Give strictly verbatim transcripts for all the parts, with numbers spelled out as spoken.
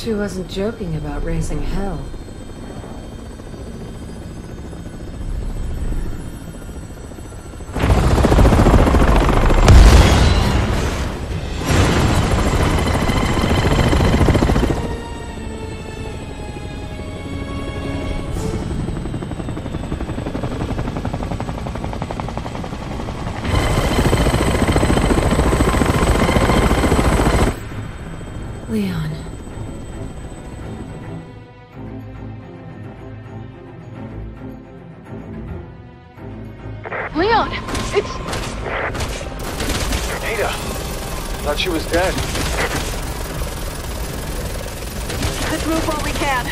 She wasn't joking about raising hell. Leon. Leon! It's... Ada! Thought she was dead. Let's move while we can.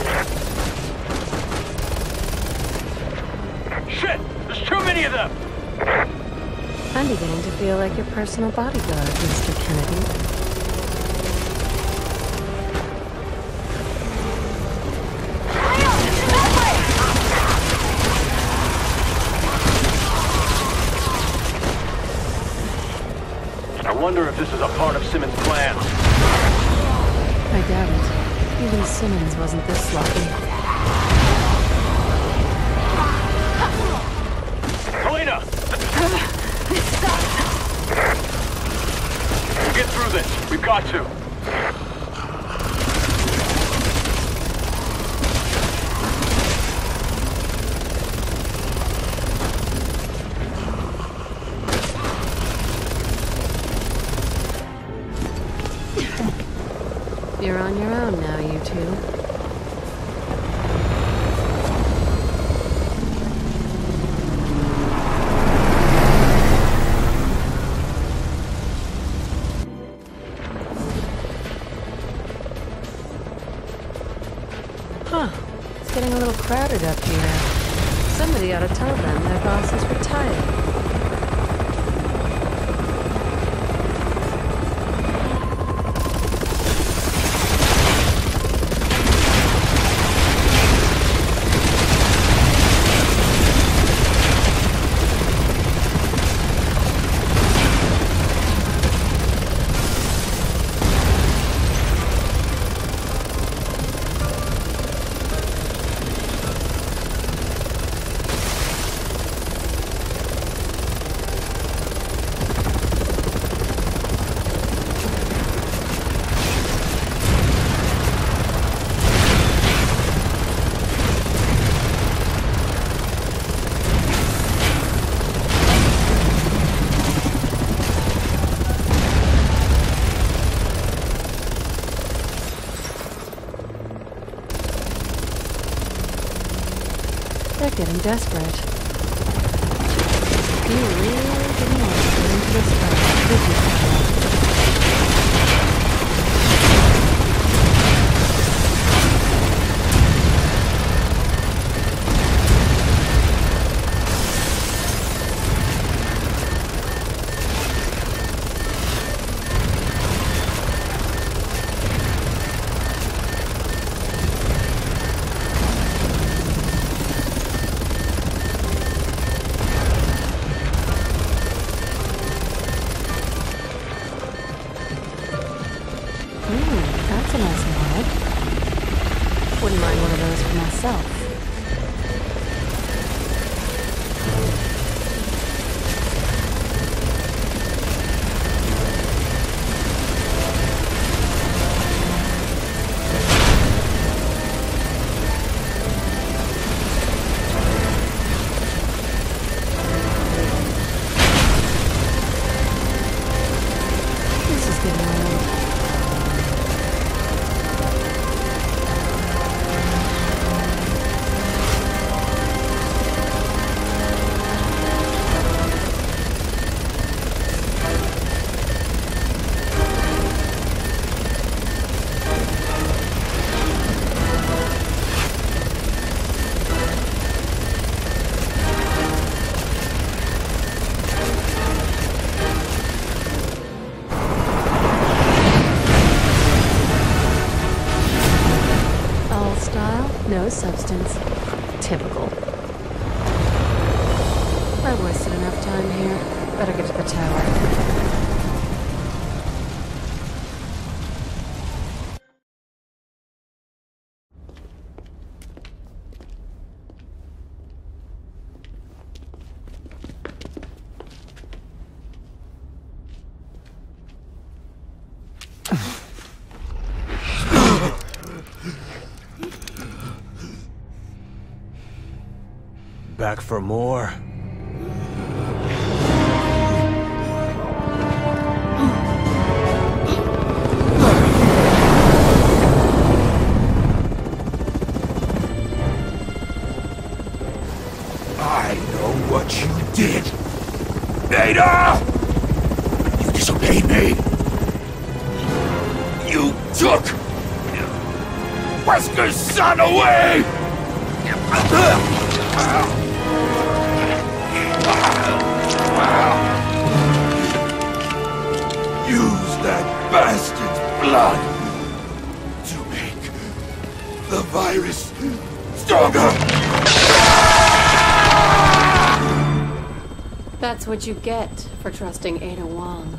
Shit! There's too many of them! I'm beginning to feel like your personal bodyguard, Mister Kennedy. I wonder if this is a part of Simmons' plan. I doubt it. Even Simmons wasn't this sloppy. Helena! This sucks. We'll get through this. We've got to. You're on your own now, you two. Huh. It's getting a little crowded up here. Somebody ought to tell them their boss is retired. They're getting desperate. You really didn't want to get into this fight, did you, Sarah? Ooh, that's a nice mod. Wouldn't mind one of those for myself. This is getting old. No substance. Typical. I've wasted enough time here. Better get to the tower. back for more. I know what you did! Ada! You disobeyed me! You took Wesker's son away! Use that bastard's blood to make the virus stronger! That's what you get for trusting Ada Wong.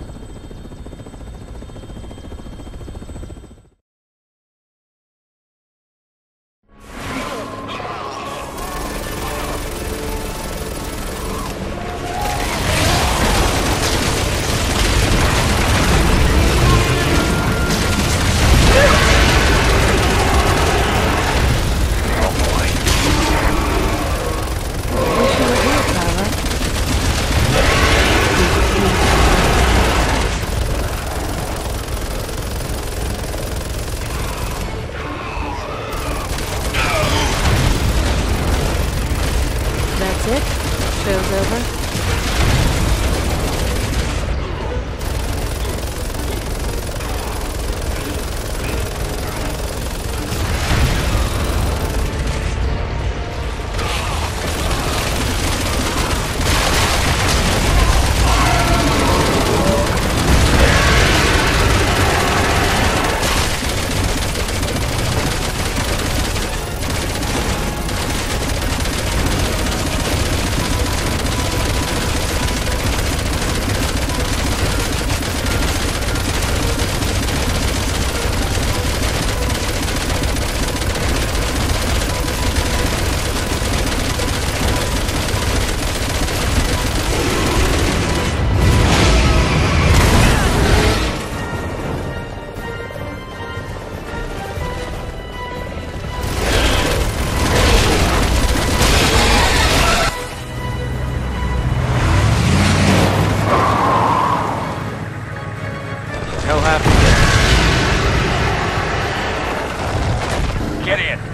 That's it? Show's over? Hell happened there? Get in.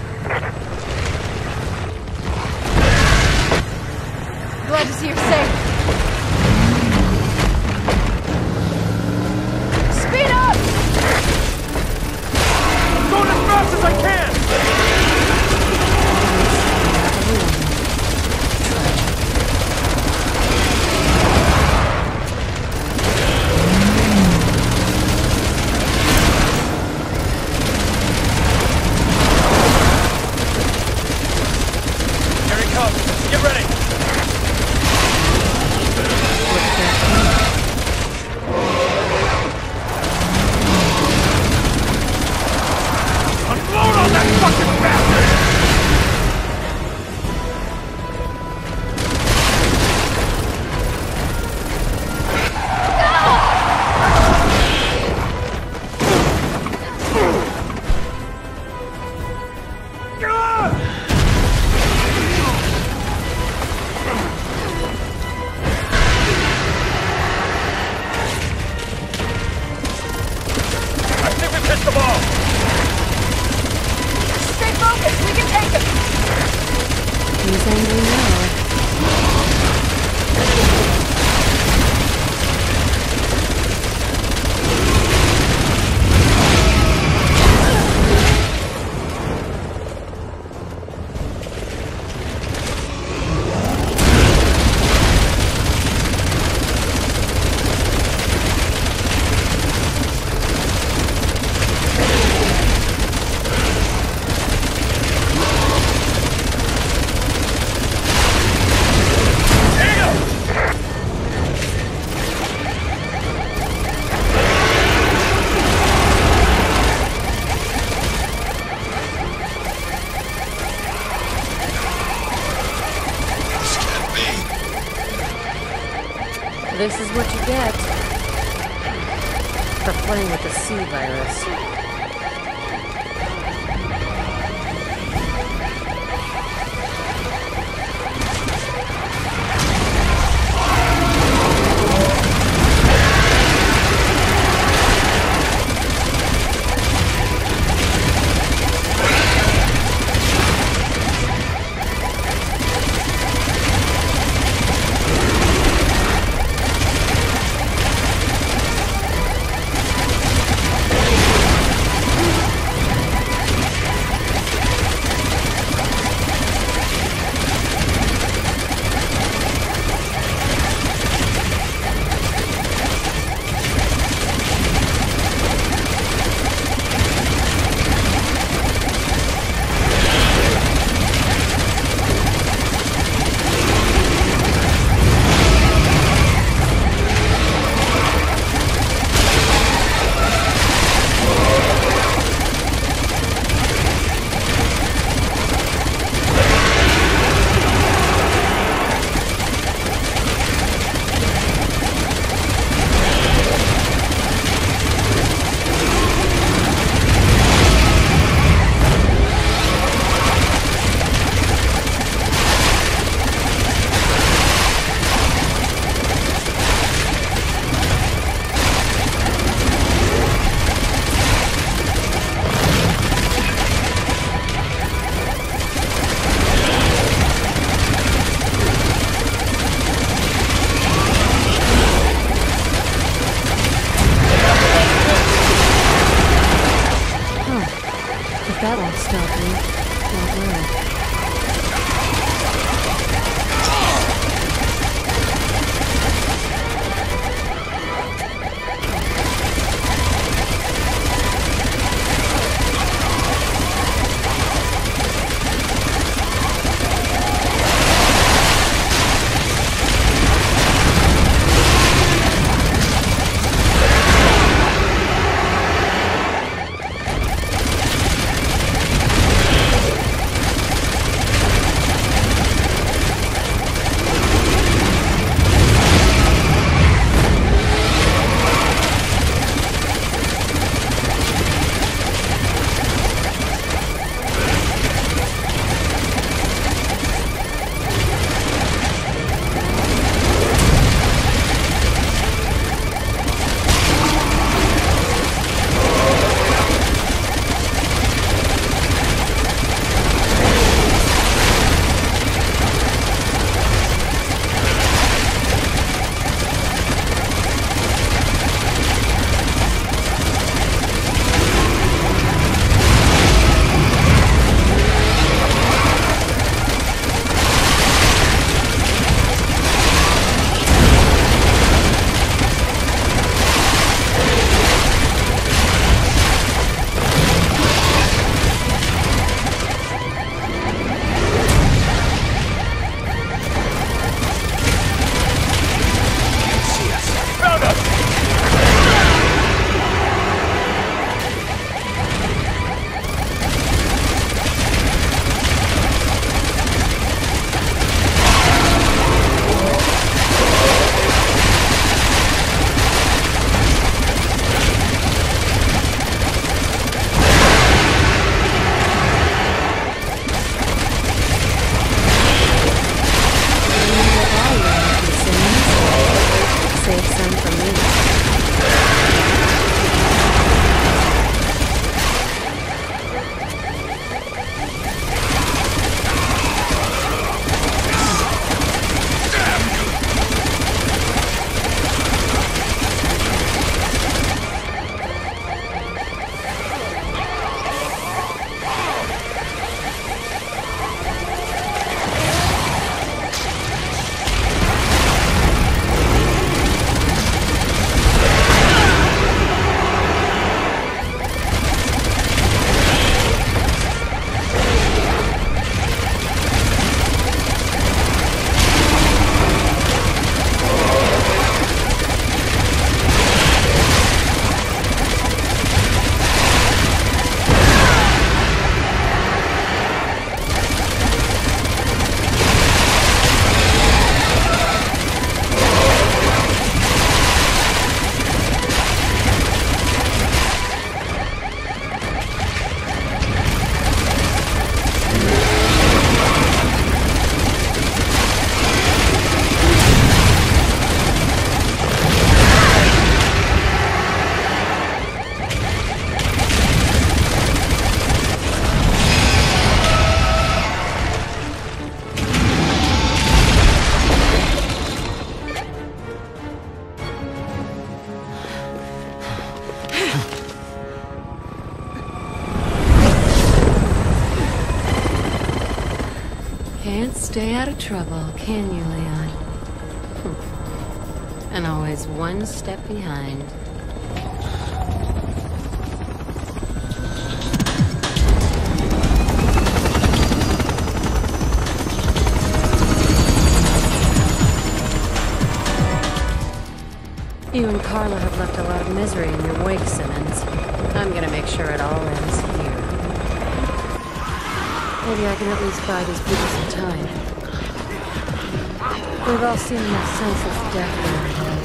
Glad to see you're safe. Speed up! I'm going as fast as I can! Get ready! Unload on that fucking bastard! Hit the ball! Stay focused, we can take him! He's angry now. This is what you get for playing with the C virus. stealthy. Not well. Can't stay out of trouble, can you, Leon? And always one step behind. You and Carla have left a lot of misery in your wake, Simmons. I'm gonna make sure it all ends here. Maybe I can at least buy these people some time. We've all seen enough senseless death in our day.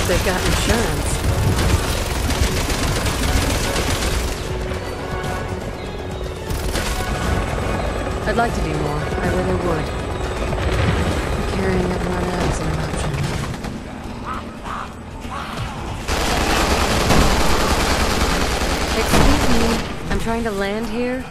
hope they've got insurance. I'd like to do more. I really would. Carrying everyone else is an option. Excuse me. I'm trying to land here.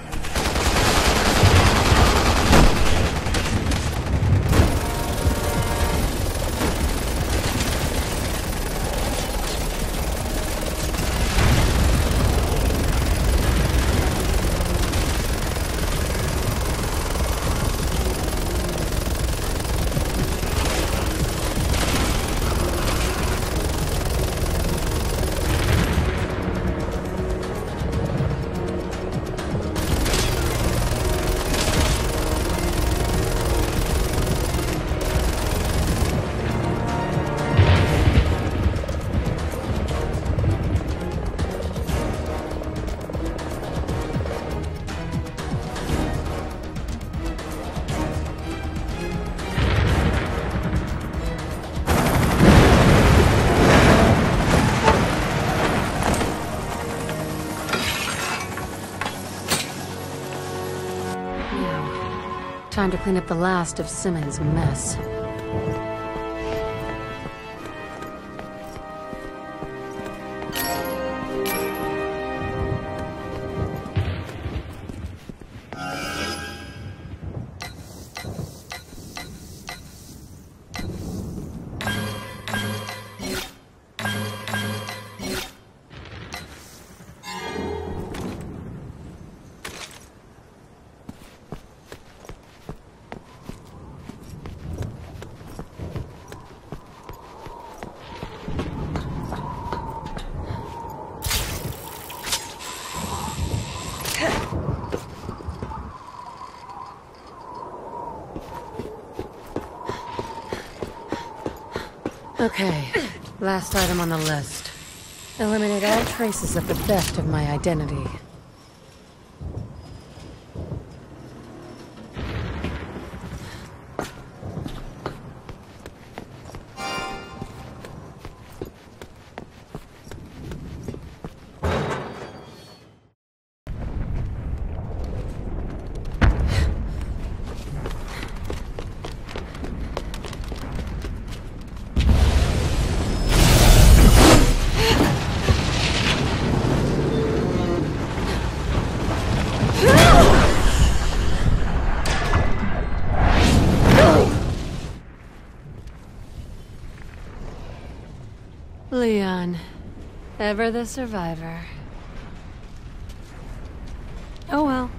Time to clean up the last of Simmons' mess. Okay, last item on the list. Eliminate all traces of the theft of my identity. Leon, ever the survivor. Oh well.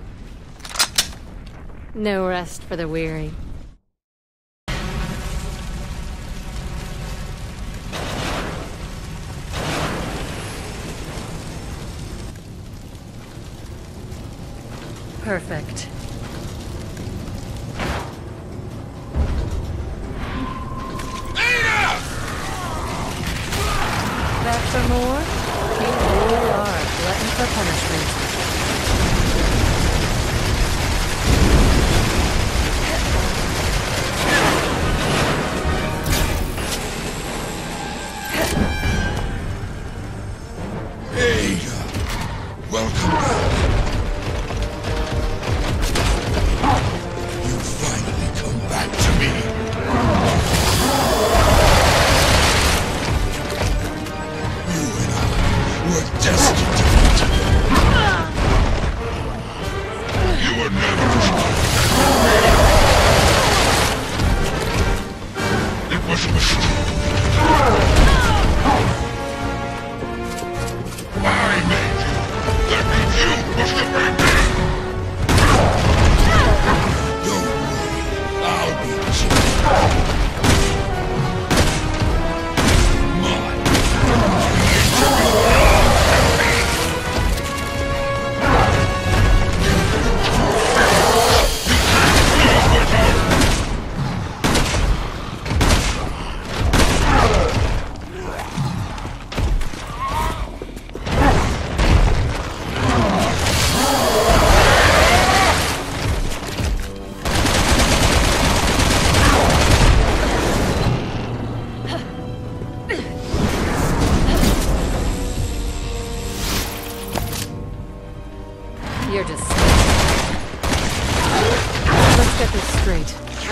No rest for the weary. Perfect. Back for more? You really are a glutton for punishment. Ada, welcome back.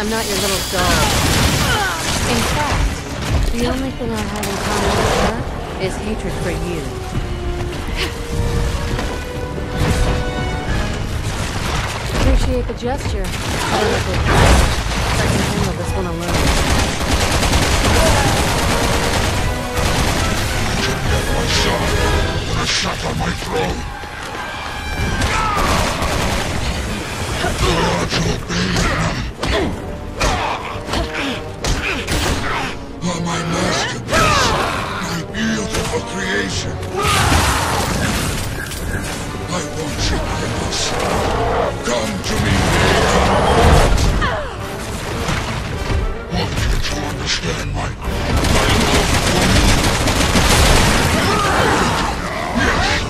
I'm not your little doll. In fact, the only thing I have in common with her is hatred for you. Appreciate the gesture. I don't know if I can handle this one alone. Get my son. Put a shot on my throat. I ought to obey him. Oh, my masterpiece, my beautiful creation. I want you, Kratos. Come to me, Ada. Want you to understand my, my love for you. Yes.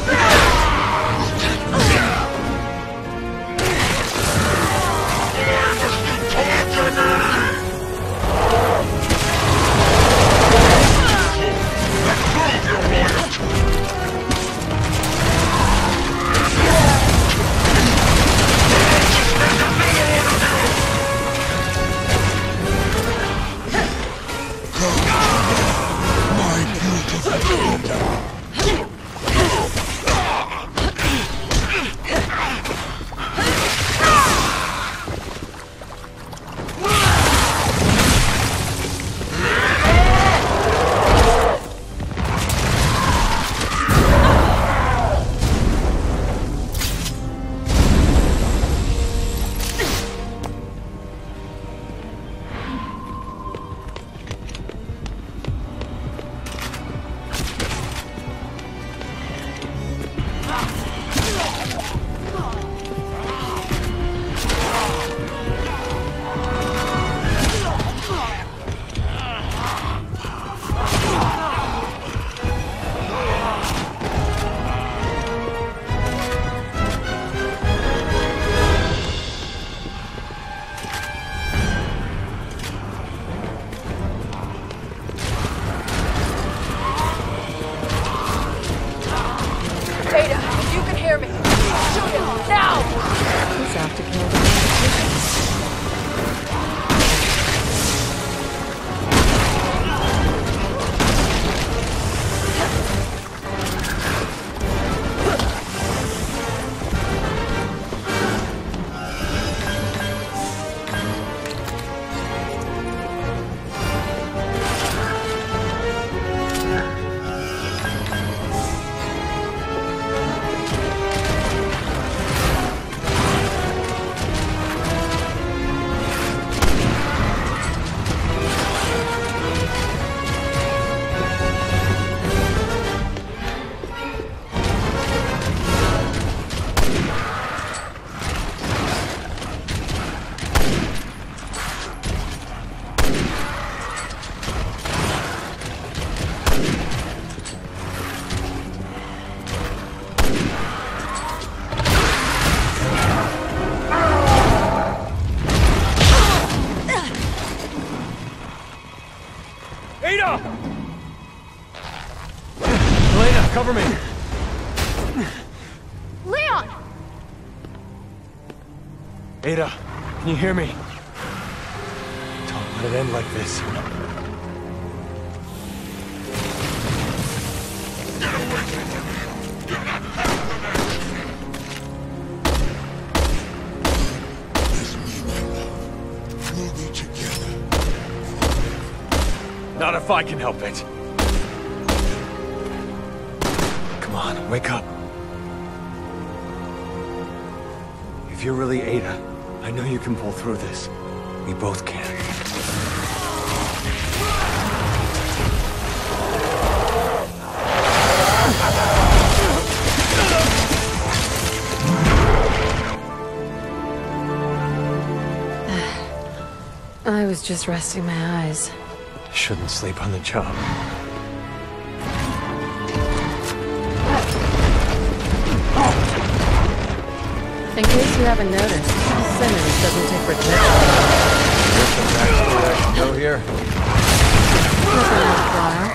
Cover me! Leon! Ada, can you hear me? Don't let it end like this. Get away from me! You're not With me, my love. We'll be together. Not if I can help it. Come on, wake up. If you're really Ada, I know you can pull through this. We both can. I was just resting my eyes. Shouldn't sleep on the job. In case you haven't noticed, Simmons doesn't take protection. There's some backstory I should know here. Nothing worthwhile.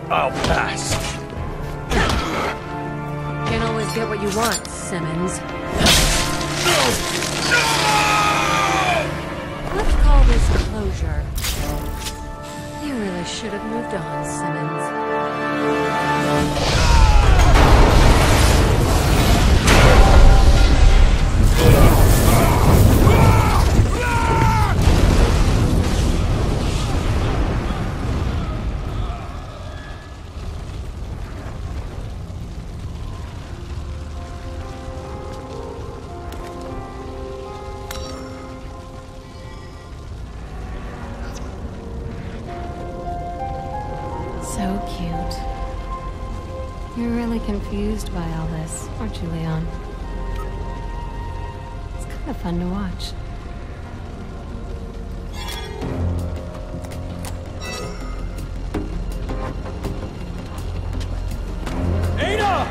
I'll pass. Can't always get what you want, Simmons. Let's call this closure. You really should have moved on, Simmons. So cute. You're really confused by all this, aren't you, Leon? It's kind of fun to watch. Ada!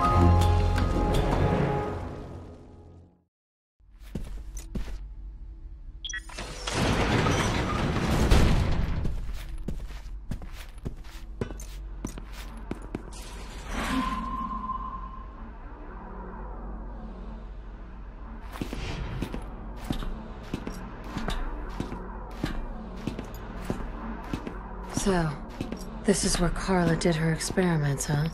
So, this is where Carla did her experiments, huh?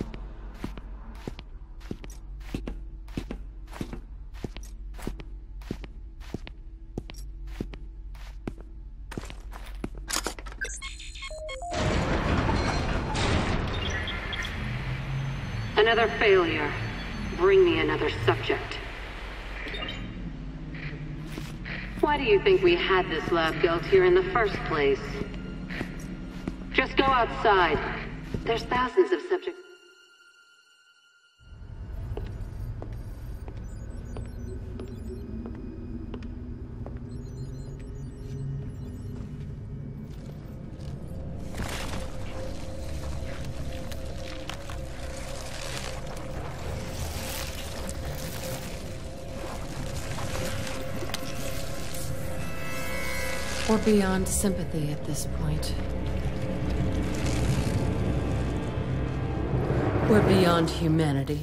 Another failure. Bring me another subject. Why do you think we had this lab built here in the first place? Just go outside. There's thousands of subjects. We're beyond sympathy at this point. We're beyond humanity.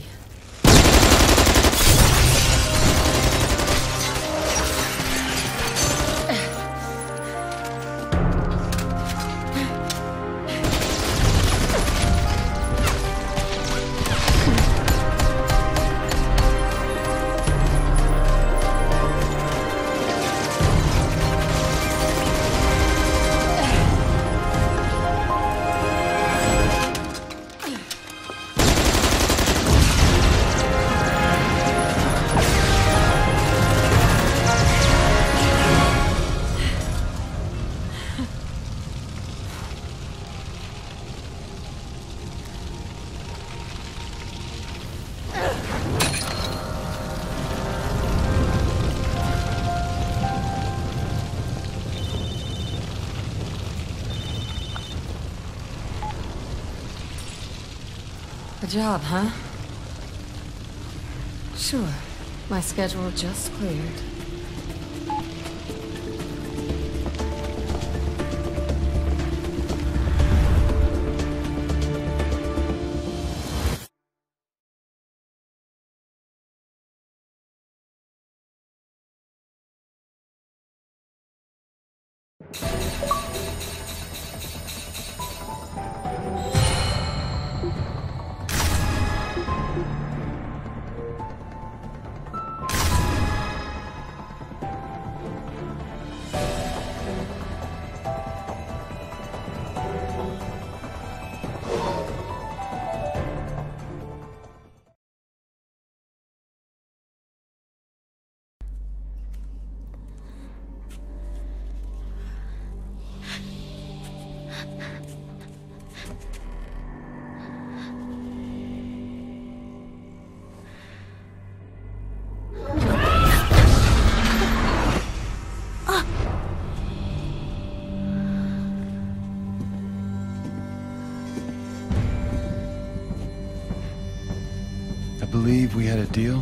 A job, huh? Sure. My schedule just cleared. I believe we had a deal.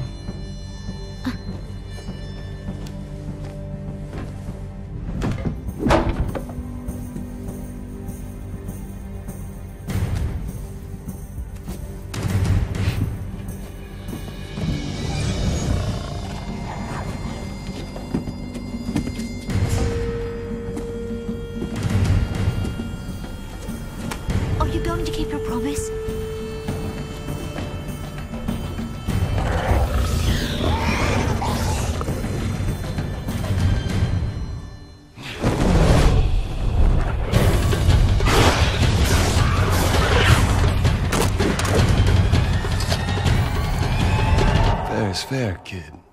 fair, kid.